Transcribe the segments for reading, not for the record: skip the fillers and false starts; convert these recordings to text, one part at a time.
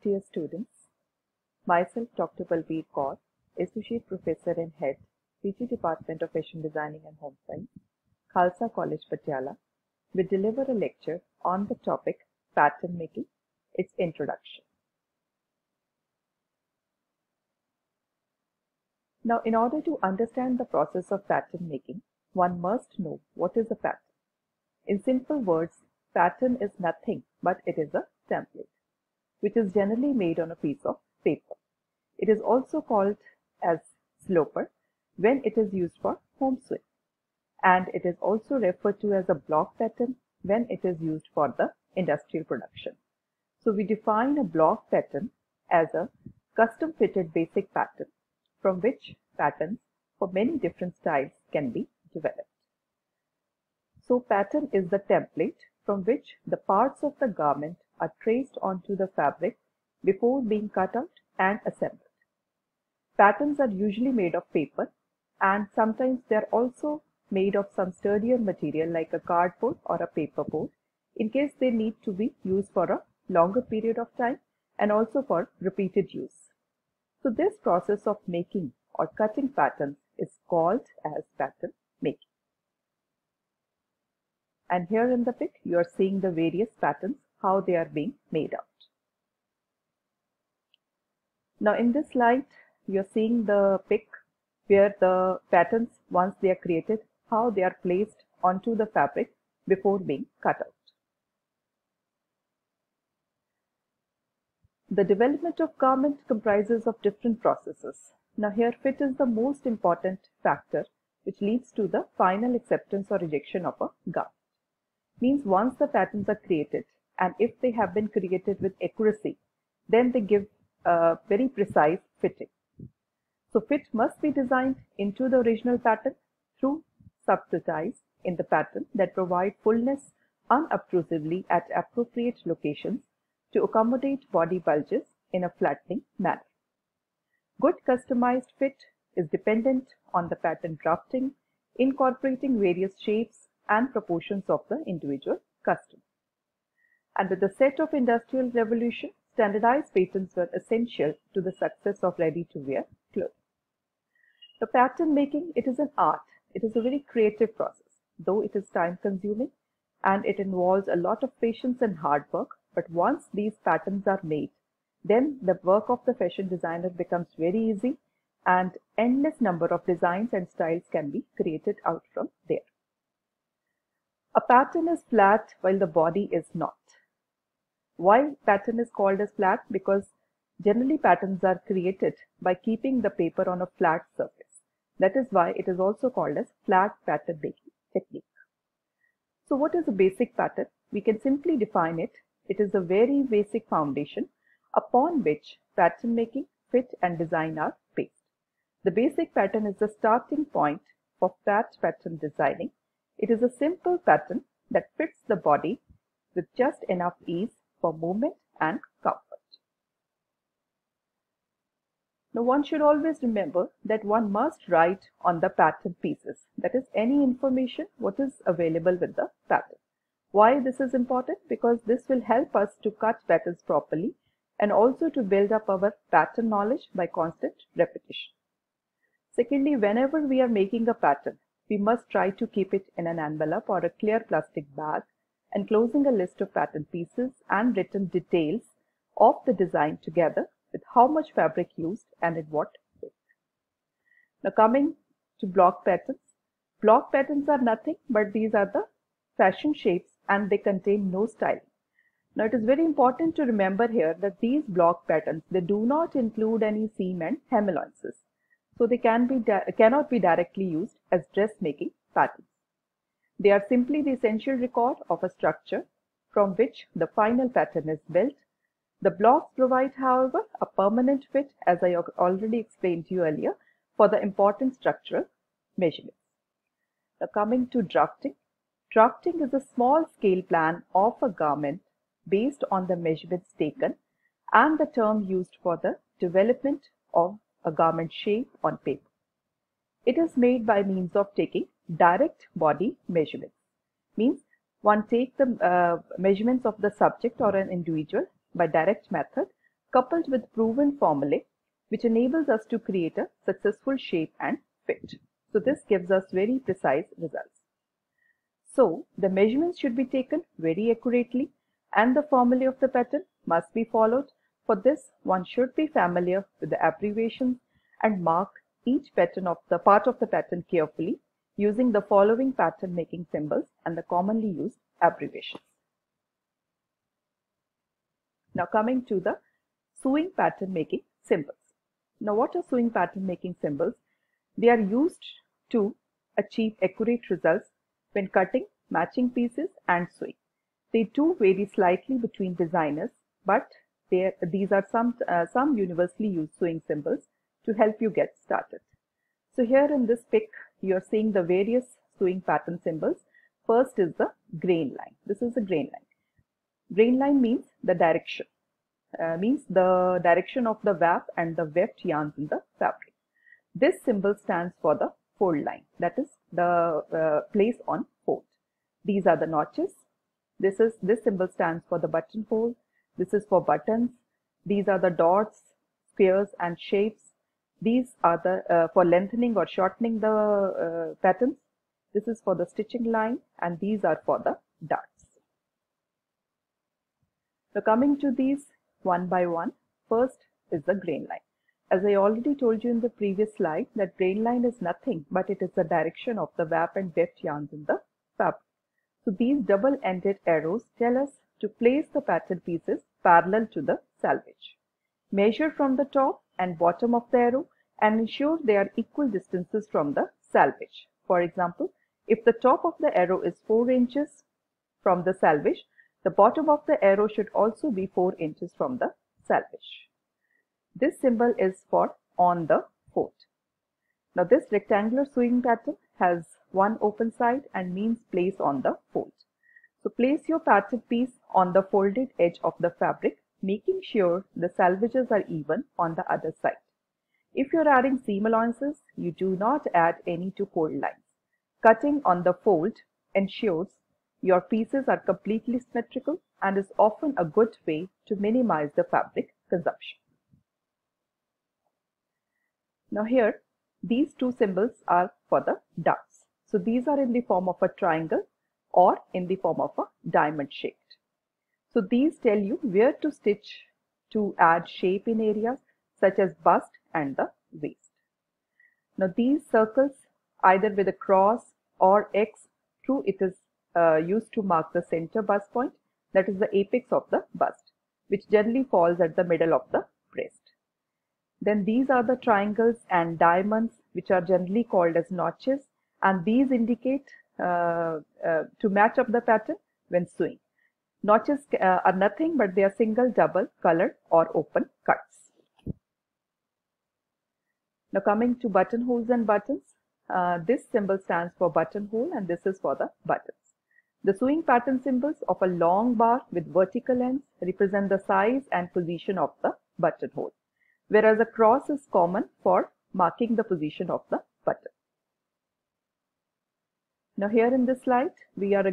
dear students. Myself, Dr. Balbir Kaur, Associate Professor and Head, PG Department of Fashion Designing and Home Science, Khalsa College, Patiala, will deliver a lecture on the topic pattern making, its introduction. Now, in order to understand the process of pattern making, one must know what is a pattern. In simple words, pattern is nothing but it is a template, which is generally made on a piece of paper. It is also called as sloper when it is used for home sewing, and it is also referred to as a block pattern when it is used for the industrial production. So we define a block pattern as a custom fitted basic pattern from which patterns for many different styles can be developed. So pattern is the template from which the parts of the garment are traced onto the fabric before being cut out and assembled. Patterns are usually made of paper, and sometimes they are also made of some sturdier material like a cardboard or a paperboard in case they need to be used for a longer period of time and also for repeated use. So this process of making or cutting patterns is called as pattern making. And here in the pic you are seeing the various patterns, how they are being made out. Now in this slide you are seeing the pic where the patterns, once they are created, how they are placed onto the fabric before being cut out. The development of garment comprises of different processes. Now here fit is the most important factor which leads to the final acceptance or rejection of a garment. Means once the patterns are created, and if they have been created with accuracy, then they give a very precise fitting. So fit must be designed into the original pattern through subtleties in the pattern that provide fullness unobtrusively at appropriate locations to accommodate body bulges in a flattening manner. Good customized fit is dependent on the pattern drafting, incorporating various shapes and proportions of the individual customer. And with the set of Industrial Revolution, standardized patterns were essential to the success of ready-to-wear clothing. The pattern making, it is an art. It is a very creative process, though it is time-consuming and it involves a lot of patience and hard work. But once these patterns are made, then the work of the fashion designer becomes very easy, and endless number of designs and styles can be created out from there. A pattern is flat while the body is not. Why pattern is called as flat? Because generally patterns are created by keeping the paper on a flat surface. That is why it is also called as flat pattern making technique. So what is a basic pattern? We can simply define it. It is a very basic foundation upon which pattern making, fit and design are based. The basic pattern is the starting point for flat pattern designing. It is a simple pattern that fits the body with just enough ease for movement and comfort. Now one should always remember that one must write on the pattern pieces, that is any information what is available with the pattern. Why this is important? Because this will help us to cut patterns properly and also to build up our pattern knowledge by constant repetition. Secondly, whenever we are making a pattern, we must try to keep it in an envelope or a clear plastic bag, enclosing a list of pattern pieces and written details of the design together with how much fabric used and in what weight. Now coming to block patterns. Block patterns are nothing but these are the fashion shapes and they contain no styling. Now it is very important to remember here that these block patterns, they do not include any seam and hem allowances. So they cannot be directly used as dressmaking patterns. They are simply the essential record of a structure from which the final pattern is built. The blocks provide, however, a permanent fit, as I already explained to you earlier, for the important structural measurements. Now coming to drafting. Drafting is a small scale plan of a garment based on the measurements taken and the term used for the development of a garment shape on paper. It is made by means of taking direct body measurements. Means one takes the measurements of the subject or an individual by direct method coupled with proven formulae, which enables us to create a successful shape and fit. So this gives us very precise results. So the measurements should be taken very accurately and the formulae of the pattern must be followed. For this, one should be familiar with the abbreviations and mark each pattern of the part of the pattern carefully using the following pattern making symbols and the commonly used abbreviations. Now coming to the sewing pattern making symbols. Now what are sewing pattern making symbols? They are used to achieve accurate results when cutting matching pieces and sewing. They do vary slightly between designers, but these are some universally used sewing symbols to help you get started. So here in this pic, you are seeing the various sewing pattern symbols. First is the grain line. This is the grain line. Grain line means the direction, of the warp and the weft yarns in the fabric. This symbol stands for the fold line, that is the place on fold. These are the notches. This symbol stands for the buttonhole. This is for buttons. These are the dots, squares and shapes. These are the for lengthening or shortening the patterns. This is for the stitching line and these are for the darts. So coming to these one by one, first is the grain line. As I already told you in the previous slide, that grain line is nothing but it is the direction of the warp and weft yarns in the fabric. So these double-ended arrows tell us to place the pattern pieces parallel to the selvage. Measure from the top and bottom of the arrow and ensure they are equal distances from the selvage. For example, if the top of the arrow is 4 inches from the selvage, the bottom of the arrow should also be 4 inches from the selvage. This symbol is for on the fold. Now this rectangular sewing pattern has one open side and means place on the fold. So place your pattern piece on the folded edge of the fabric, making sure the selvages are even on the other side. If you are adding seam allowances, you do not add any to fold lines. Cutting on the fold ensures your pieces are completely symmetrical and is often a good way to minimize the fabric consumption. Now here, these two symbols are for the darts. So these are in the form of a triangle or in the form of a diamond shaped. So these tell you where to stitch to add shape in areas such as bust and the waist. Now these circles, either with a cross or X through it is used to mark the center bust point, that is the apex of the bust, which generally falls at the middle of the breast. Then these are the triangles and diamonds, which are generally called as notches, and these indicate to match up the pattern when sewing. Notches are nothing but they are single, double, colored or open cuts. Now coming to buttonholes and buttons, this symbol stands for buttonhole and this is for the buttons. The sewing pattern symbols of a long bar with vertical ends represent the size and position of the buttonhole, whereas a cross is common for marking the position of the button. Now here in this slide, we will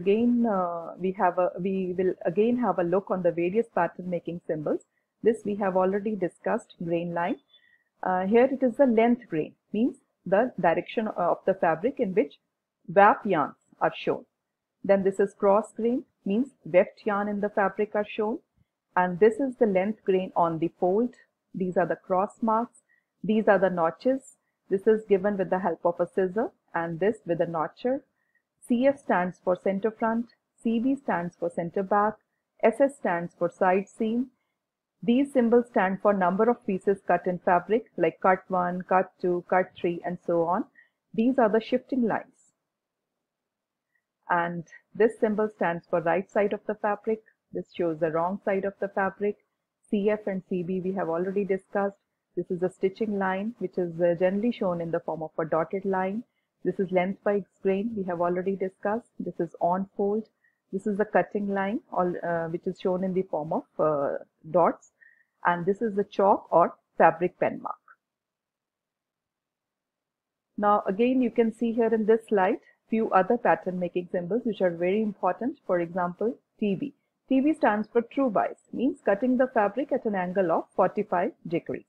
again have a look on the various pattern making symbols. This we have already discussed. Grain line. Here it is the length grain, means the direction of the fabric in which warp yarns are shown. Then this is cross grain, means weft yarn in the fabric are shown. And this is the length grain on the fold. These are the cross marks. These are the notches. This is given with the help of a scissor and this with a notcher. CF stands for center front, CB stands for center back, SS stands for side seam. These symbols stand for number of pieces cut in fabric like cut 1, cut 2, cut 3 and so on. These are the shifting lines. And this symbol stands for right side of the fabric. This shows the wrong side of the fabric. CF and CB we have already discussed. This is a stitching line which is generally shown in the form of a dotted line. This is lengthwise grain we have already discussed. This is on fold. This is the cutting line which is shown in the form of dots. And this is the chalk or fabric pen mark. Now again you can see here in this slide few other pattern making symbols which are very important. For example, TB. TB stands for true bias, means cutting the fabric at an angle of 45 degrees.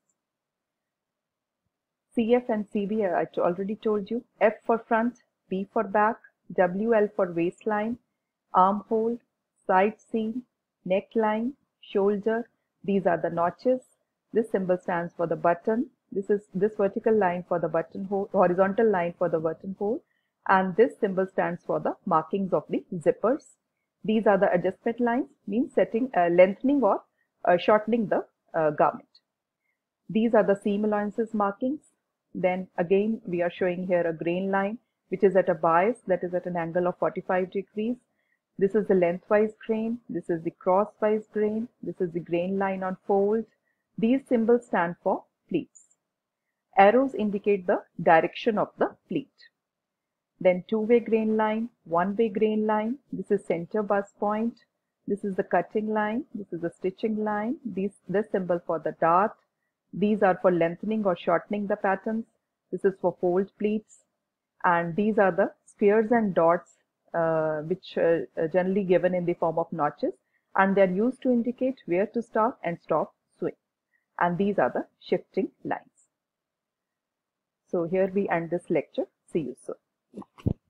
CF and CB I already told you. F for front, B for back, WL for waistline, armhole, side seam, neckline, shoulder. These are the notches. This symbol stands for the button. This vertical line for the buttonhole, horizontal line for the buttonhole, and this symbol stands for the markings of the zippers. These are the adjustment lines, means setting, lengthening or shortening the garment. These are the seam allowances markings. Then again we are showing here a grain line which is at a bias, that is at an angle of 45 degrees. This is the lengthwise grain, this is the crosswise grain, this is the grain line on fold. These symbols stand for pleats. Arrows indicate the direction of the pleat. Then two-way grain line, one-way grain line, this is center bust point, this is the cutting line, this is the stitching line, this symbol for the dart. These are for lengthening or shortening the patterns. This is for fold pleats, and these are the squares and dots which are generally given in the form of notches, and they are used to indicate where to start and stop sewing. And these are the shifting lines. So here we end this lecture. See you soon.